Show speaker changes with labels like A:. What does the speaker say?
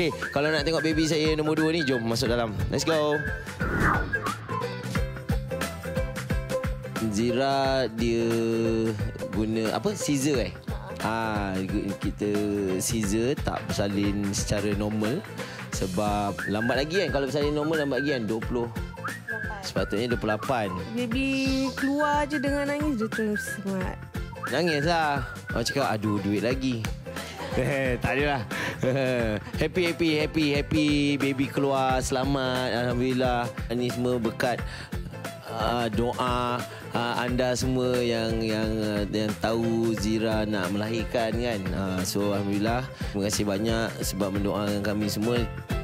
A: Okey, kalau nak tengok baby saya nombor 2 ni, jom masuk dalam. Let's go. Zira dia guna apa? Scissor kita scissor tak bersalin secara normal sebab lambat lagi kan. Kalau bersalin normal lambat lagi kan 20. Sepatutnya 28.
B: Baby keluar je dengan nangis dia terus semangat.
A: Nangis lah. Orang cakap aduh duit lagi. Tak adalah. Happy baby keluar selamat, alhamdulillah. Ini semua berkat doa anda semua yang tahu Zira nak melahirkan kan. So alhamdulillah, terima kasih banyak sebab mendoakan kami semua.